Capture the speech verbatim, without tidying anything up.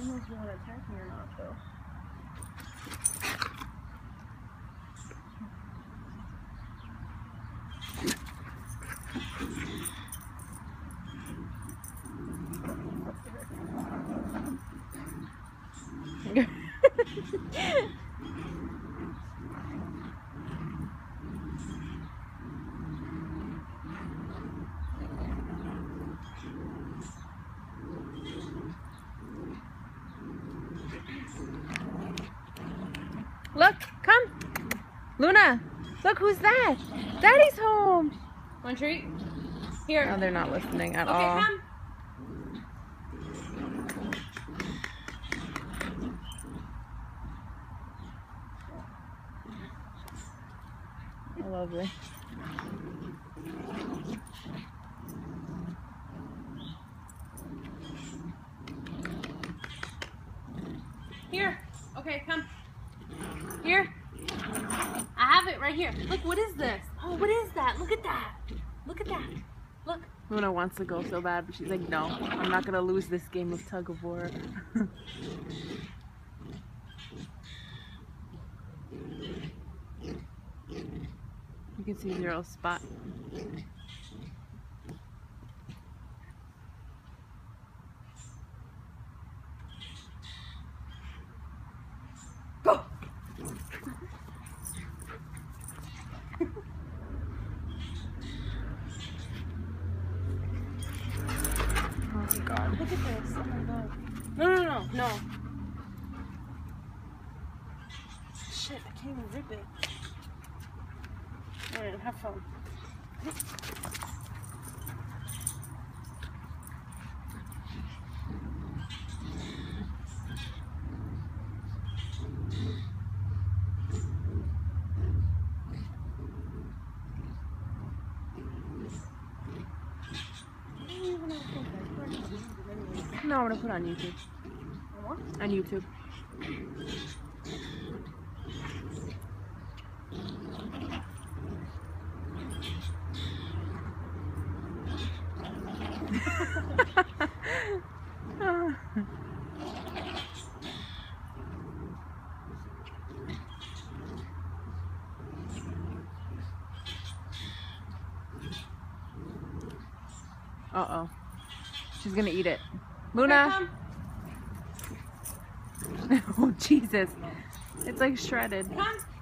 don't know if you want to attack me or not, though. Look, come. Luna, look who's that? Daddy's home. Want a treat? Here. No, they're not listening at okay, all. Come. Lovely. Here. Okay, come. Here. I have it right here. Look, what is this? Oh, what is that? Look at that. Look at that. Look. Luna wants to go so bad, but she's like, no, I'm not gonna lose this game of tug of war. You can see Zero's spot. Go! Oh god. Look at this. Oh my god. No, no, no, no. Shit, I can't even rip it. Alright, have fun. No, I'm gonna put it on YouTube. On YouTube. Uh-oh. She's gonna eat it. Luna! Oh, Jesus. It's like shredded. Come.